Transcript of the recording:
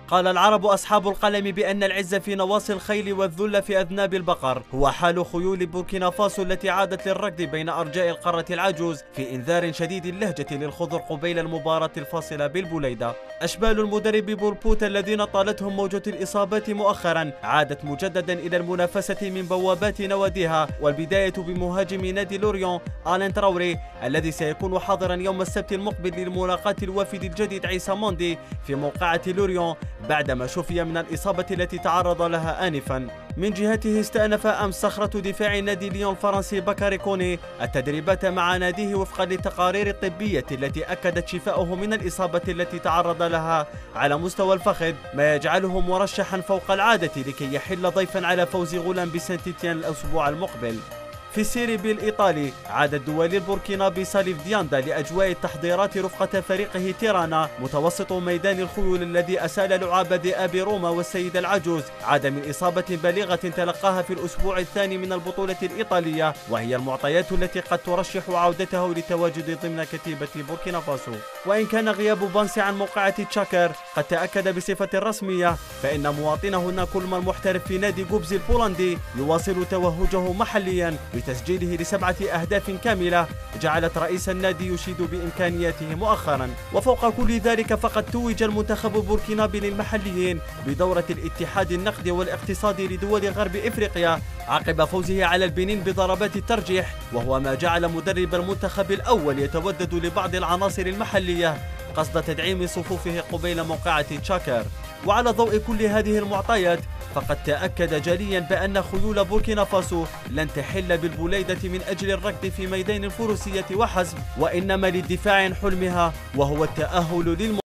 قال العرب أصحاب القلم بأن العز في نواصي الخيل والذل في أذناب البقر، هو حال خيول بوركينا فاسو التي عادت للركض بين أرجاء القارة العجوز في إنذار شديد اللهجة للخضر قبيل المباراة الفاصلة بالبوليدة. أشبال المدرب بولبوتا الذين طالتهم موجة الإصابات مؤخرا عادت مجددا إلى المنافسة من بوابات نواديها، والبداية بمهاجم نادي لوريون آلان تراوري الذي سيكون حاضرا يوم السبت المقبل للملاقاة الوافد الجديد عيسى موندي في موقعة لوريون بعدما شفي من الإصابة التي تعرض لها آنفا. من جهته استأنف أمس صخرة دفاع نادي ليون الفرنسي بكاري كوني التدريبات مع ناديه وفقا للتقارير الطبية التي أكدت شفاؤه من الإصابة التي تعرض لها على مستوى الفخذ، ما يجعله مرشحا فوق العادة لكي يحل ضيفا على فوز غولان بسانتيتيان الأسبوع المقبل. في السيري بي الإيطالي عاد الدولي البوركينابي ساليف دياندا لأجواء التحضيرات رفقة فريقه تيرانا متوسط ميدان الخيول الذي أسال لعاب ذئاب روما والسيدة العجوز، عاد من إصابة بالغة تلقاها في الأسبوع الثاني من البطولة الإيطالية، وهي المعطيات التي قد ترشح عودته للتواجد ضمن كتيبة بوركينا فاسو. وإن كان غياب بانسي عن موقعة تشاكر قد تأكد بصفة رسمية، فإن مواطنه ناكولما المحترف في نادي جوبز البولندي يواصل توهجه محليا بتسجيله ل7 أهداف كاملة جعلت رئيس النادي يشيد بإمكانياته مؤخرا. وفوق كل ذلك فقد توج المنتخب البوركينابي للمحليين بدورة الاتحاد النقدي والاقتصادي لدول غرب إفريقيا عقب فوزه على البنين بضربات الترجيح، وهو ما جعل مدرب المنتخب الأول يتودد لبعض العناصر المحلية قصد تدعيم صفوفه قبيل موقعة تشاكر. وعلى ضوء كل هذه المعطيات فقد تأكد جليا بأن خيول بوركينا فاسو لن تحل بالبوليدة من أجل الركض في ميدان الفروسية وحسب، وإنما للدفاع عن حلمها وهو التأهل